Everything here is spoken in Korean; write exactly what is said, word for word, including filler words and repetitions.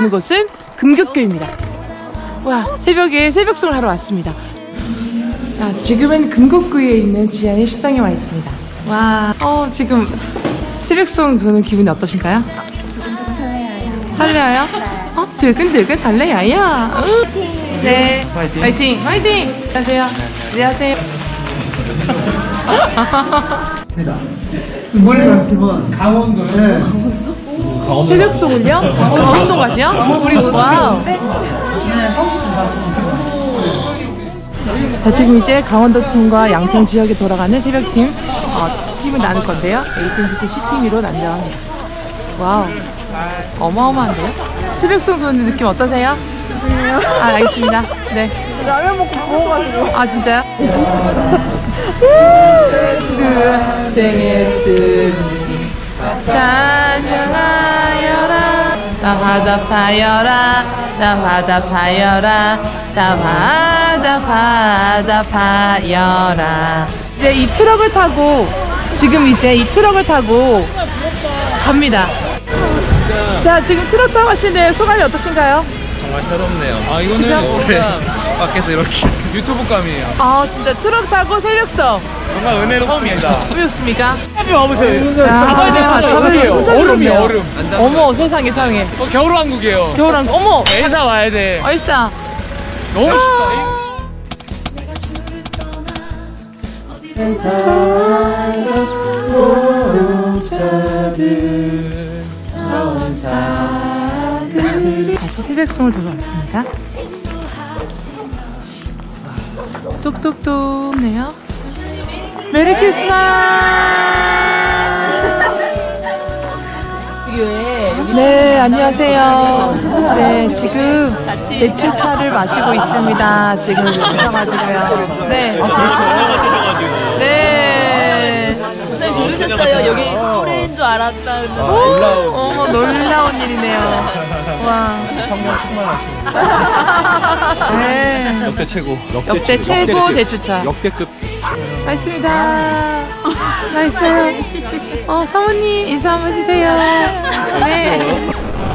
있는 곳은 금곡교입니다. 와, 새벽에 새벽송을 하러 왔습니다. 아, 지금은 금곡구에 있는 지하의 식당에 와 있습니다. 와, 어, 지금 새벽송 도는 기분이 어떠신가요? 두근두근 설레요. 설레요? 어? 두근두근 설레요. 네. 화이팅. 화이팅. 화이팅. 안녕하세요. 안녕하세요. 뭘 강원도요? 새벽송을요? 어, 강원도 가지요? 우리 와우. 자, 지금 이제 강원도 팀과 양평 지역에 돌아가는 새벽팀 어, 팀을 나눌 건데요. 에이티엔티 C팀으로 나뉘어갑니다. 와우, 어마어마한데요? 새벽송 쏘는 느낌 어떠세요? 아, 알겠습니다. 네. 라면 먹고 부어가지고. 아, 진짜요? 생일 축하 찬양하여라 나 바다 파여라 나 바다 파여라 나 바다 바다 파여라. 이제 이 트럭을 타고 지금 이제 이 트럭을 타고 갑니다. 자, 지금 트럭 타고 가시는데 소감이 어떠신가요? 정말 새롭네요. 아, 이거는 진짜 밖에서 이렇게 유튜브감이에요. 아, 진짜 트럭 타고 새벽송 정말 은혜롭습니다. 보셨습니까? 빨리 와보세요. 잡아야 돼요. 얼음이에요, 얼음. 어머, 세상에 세상에. 어, 겨울왕국이에요. 겨울왕, 어머, 엘사 와야 돼. 얼싸. 너무 쉽다. 다시 새벽송을 돌아왔습니다. 똑똑똑네요. 메리 크리스마스. 네, 안녕하세요. 네, 지금 대추차를 마시고 있습니다. 지금 주셔가지고요. 네. 네. 잘 모르셨어요. 여기 또래인 줄 알았다. 놀라운. 어머, 놀라운 일이네요. 와. 성령 충만하십니다. 네. 역대 최고. 역대 최고 대추차. 역대급. 맛있습니다. 맛있어요. 어, 사모님 인사 한번 해주세요. 네.